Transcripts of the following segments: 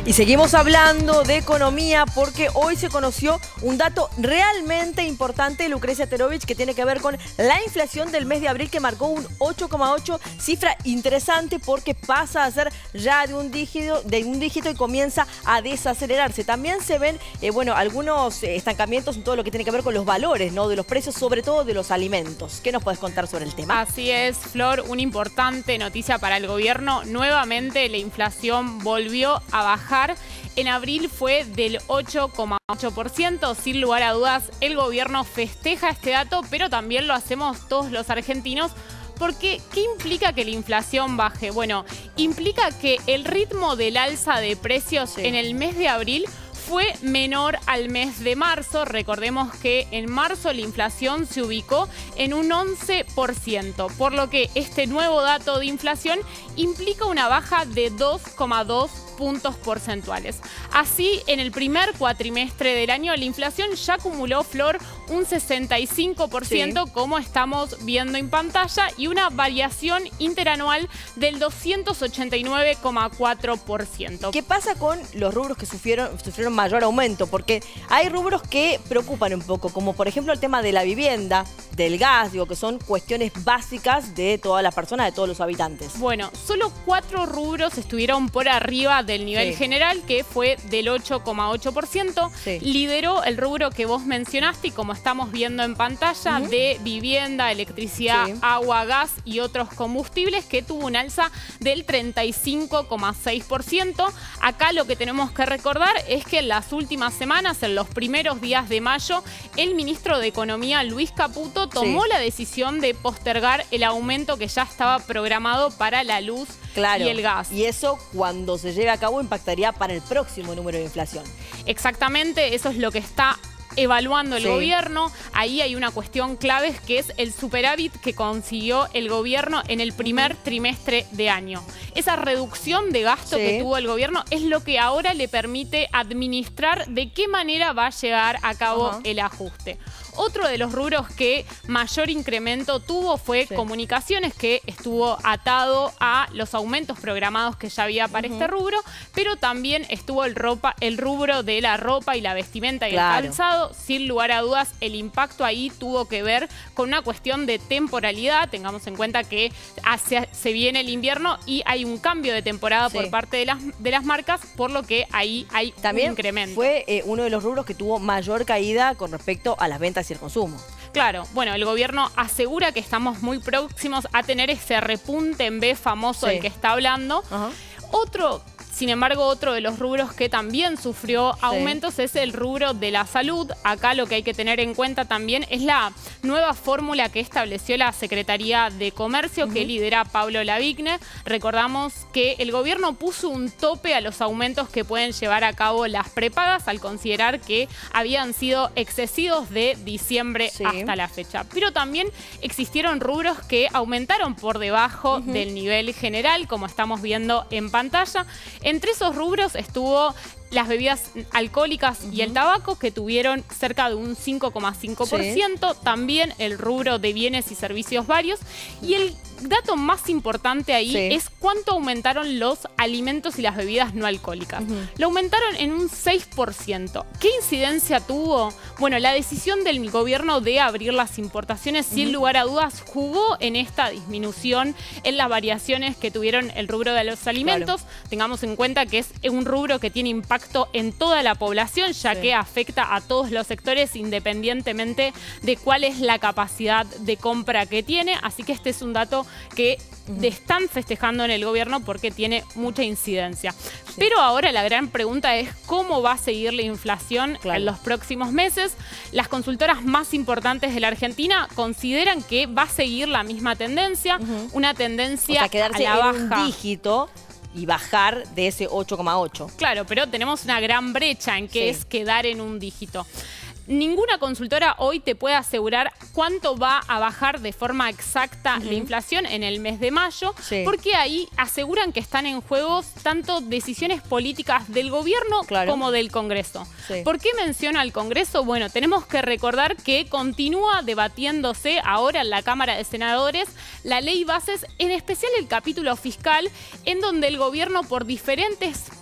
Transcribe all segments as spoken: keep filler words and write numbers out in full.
Y seguimos hablando de economía porque hoy se conoció un dato realmente importante, Lucrecia Terovich, que tiene que ver con la inflación del mes de abril, que marcó un ocho coma ocho, cifra interesante porque pasa a ser ya de un dígito, de un dígito y comienza a desacelerarse. También se ven eh, bueno, algunos estancamientos en todo lo que tiene que ver con los valores, ¿no?, de los precios, sobre todo de los alimentos. ¿Qué nos puedes contar sobre el tema? Así es, Flor, una importante noticia para el gobierno. Nuevamente la inflación volvió a bajar. En abril fue del ocho coma ocho por ciento. Sin lugar a dudas, el gobierno festeja este dato, pero también lo hacemos todos los argentinos. Porque, ¿qué implica que la inflación baje? Bueno, implica que el ritmo del alza de precios sí. en el mes de abril fue menor al mes de marzo. Recordemos que en marzo la inflación se ubicó en un once por ciento, por lo que este nuevo dato de inflación implica una baja de dos coma dos puntos porcentuales. Así, en el primer cuatrimestre del año, la inflación ya acumuló, Flor, un sesenta y cinco por ciento, sí. como estamos viendo en pantalla, y una variación interanual del doscientos ochenta y nueve coma cuatro por ciento. ¿Qué pasa con los rubros que sufrieron, sufrieron mayor aumento? Porque hay rubros que preocupan un poco, como por ejemplo el tema de la vivienda, del gas, digo, que son cuestiones básicas de todas las personas, de todos los habitantes. Bueno, solo cuatro rubros estuvieron por arriba del nivel sí. general, que fue del ocho coma ocho por ciento. Sí. Lideró el rubro que vos mencionaste y como estamos viendo en pantalla, uh-huh. de vivienda, electricidad, sí. agua, gas y otros combustibles, que tuvo un alza del treinta y cinco coma seis por ciento. Acá lo que tenemos que recordar es que en las últimas semanas, en los primeros días de mayo, el ministro de Economía, Luis Caputo, tomó sí. la decisión de postergar el aumento que ya estaba programado para la luz claro. y el gas. Y eso, cuando se lleve a cabo, impactaría para el próximo número de inflación. Exactamente, eso es lo que está evaluando el sí. gobierno. Ahí hay una cuestión clave, que es el superávit que consiguió el gobierno en el primer trimestre de año. Esa reducción de gasto sí. que tuvo el gobierno es lo que ahora le permite administrar de qué manera va a llegar a cabo uh-huh. el ajuste. Otro de los rubros que mayor incremento tuvo fue sí. comunicaciones, que estuvo atado a los aumentos programados que ya había para uh-huh. este rubro, pero también estuvo el, ropa, el rubro de la ropa y la vestimenta y claro. el calzado. Sin lugar a dudas, el impacto ahí tuvo que ver con una cuestión de temporalidad. Tengamos en cuenta que hacia, se viene el invierno y hay un cambio de temporada sí. por parte de las, de las marcas, por lo que ahí hay también un incremento. Fue eh, uno de los rubros que tuvo mayor caída con respecto a las ventas y el consumo. Claro, bueno, el gobierno asegura que estamos muy próximos a tener ese repunte en B famoso sí. del que está hablando. Uh-huh. Otro... Sin embargo, otro de los rubros que también sufrió sí. aumentos es el rubro de la salud. Acá lo que hay que tener en cuenta también es la nueva fórmula que estableció la Secretaría de Comercio, uh-huh. que lidera Pablo Lavigne. Recordamos que el gobierno puso un tope a los aumentos que pueden llevar a cabo las prepagas, al considerar que habían sido excesivos de diciembre sí. hasta la fecha. Pero también existieron rubros que aumentaron por debajo uh-huh. del nivel general, como estamos viendo en pantalla. Entre esos rubros estuvo las bebidas alcohólicas uh-huh. y el tabaco, que tuvieron cerca de un cinco coma cinco por ciento. Sí. También el rubro de bienes y servicios varios. Y el dato más importante ahí sí. es cuánto aumentaron los alimentos y las bebidas no alcohólicas. Uh-huh. Lo aumentaron en un seis por ciento. ¿Qué incidencia tuvo? Bueno, la decisión del gobierno de abrir las importaciones, uh-huh. sin lugar a dudas, jugó en esta disminución, en las variaciones que tuvieron el rubro de los alimentos. Claro. Tengamos en cuenta que es un rubro que tiene impacto en toda la población, ya sí. que afecta a todos los sectores independientemente de cuál es la capacidad de compra que tiene. Así que este es un dato que uh-huh. están festejando en el gobierno porque tiene mucha incidencia. Sí. Pero ahora la gran pregunta es cómo va a seguir la inflación claro. en los próximos meses. Las consultoras más importantes de la Argentina consideran que va a seguir la misma tendencia, uh-huh. una tendencia, o sea, quedarse a la en baja. Un dígito y bajar de ese ocho coma ocho. Claro, pero tenemos una gran brecha en que sí. es quedar en un dígito. Ninguna consultora hoy te puede asegurar cuánto va a bajar de forma exacta uh-huh. la inflación en el mes de mayo, sí. porque ahí aseguran que están en juego tanto decisiones políticas del gobierno claro. como del Congreso. Sí. ¿Por qué menciono al Congreso? Bueno, tenemos que recordar que continúa debatiéndose ahora en la Cámara de Senadores la ley bases, en especial el capítulo fiscal, en donde el gobierno por diferentes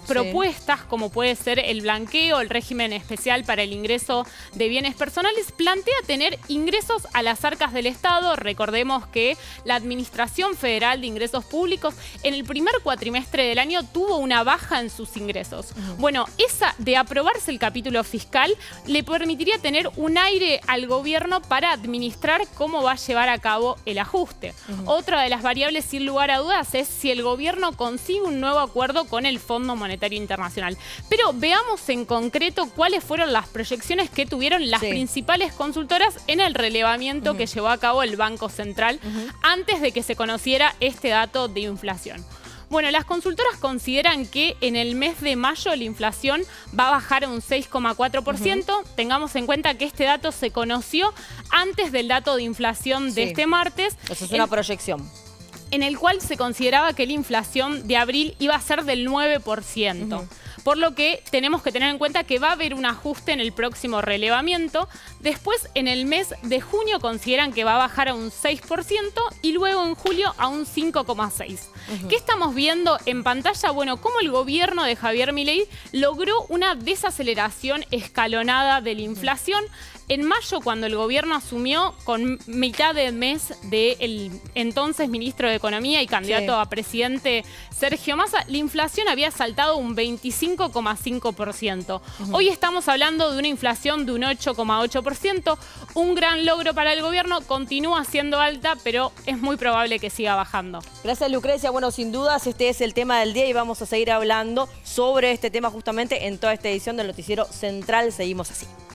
propuestas, sí, como puede ser el blanqueo, el régimen especial para el ingreso de bienes personales, plantea tener ingresos a las arcas del Estado. Recordemos que la Administración Federal de Ingresos Públicos en el primer cuatrimestre del año tuvo una baja en sus ingresos. Uh-huh. Bueno, esa de aprobarse el capítulo fiscal le permitiría tener un aire al gobierno para administrar cómo va a llevar a cabo el ajuste. Uh-huh. Otra de las variables, sin lugar a dudas, es si el gobierno consigue un nuevo acuerdo con el Fondo Monetario Internacional. Pero veamos en concreto cuáles fueron las proyecciones que tuvieron las sí. principales consultoras en el relevamiento uh-huh. que llevó a cabo el Banco Central uh-huh. antes de que se conociera este dato de inflación. Bueno, las consultoras consideran que en el mes de mayo la inflación va a bajar a un seis coma cuatro por ciento. Uh-huh. Tengamos en cuenta que este dato se conoció antes del dato de inflación de sí. este martes. Eso es una el, proyección. En el cual se consideraba que la inflación de abril iba a ser del nueve por ciento. Uh-huh. Por lo que tenemos que tener en cuenta que va a haber un ajuste en el próximo relevamiento. Después, en el mes de junio, consideran que va a bajar a un seis por ciento y luego en julio a un cinco coma seis por ciento. Uh-huh. ¿Qué estamos viendo en pantalla? Bueno, cómo el gobierno de Javier Milei logró una desaceleración escalonada de la inflación. En mayo, cuando el gobierno asumió, con mitad de mes del entonces ministro de Economía y candidato sí. a presidente Sergio Massa, la inflación había saltado un veinticinco coma cinco por ciento. Uh-huh. Hoy estamos hablando de una inflación de un ocho coma ocho por ciento. Un gran logro para el gobierno, continúa siendo alta, pero es muy probable que siga bajando. Gracias, Lucrecia. Bueno, sin dudas este es el tema del día y vamos a seguir hablando sobre este tema justamente en toda esta edición del Noticiero Central. Seguimos así.